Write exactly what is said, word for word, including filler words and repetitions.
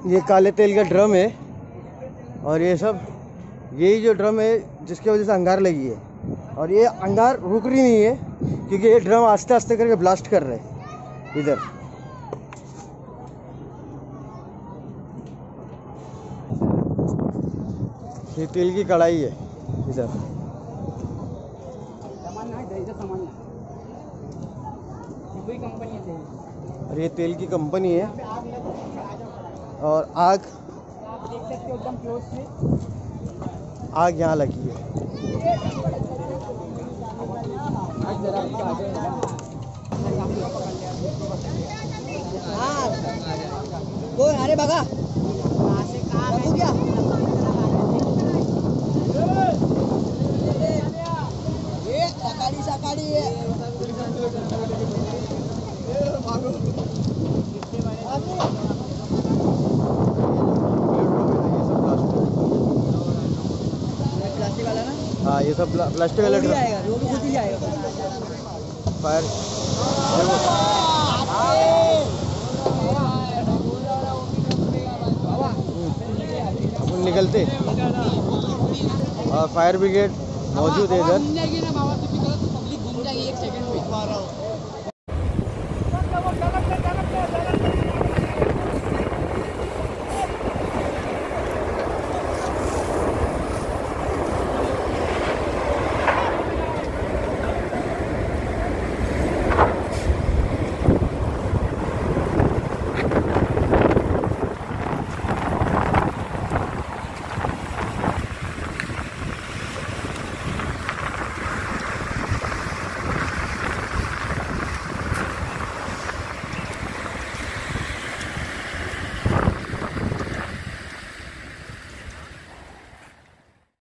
ये काले तेल का ड्रम है और ये सब यही जो ड्रम है जिसकी वजह से अंगार लगी है। और ये अंगार रुक रही नहीं है क्योंकि ये ड्रम आस्ते आस्ते करके ब्लास्ट कर रहे हैं इधर। ये तेल की कढ़ाई है इधर। और ये तेल की कंपनी है और आग देख सकते हो एकदम क्लोज से, आग यहाँ लगी है। अरे बघा क्या ये सकाळी सकाळी प्लास्टिक वाला ना। हाँ ये सब प्लास्टिक वाला ड्रम आएगा, वो भी खुद ही आएगा फायर। अपन निकलते और फायर ब्रिगेड मौजूद है इधर।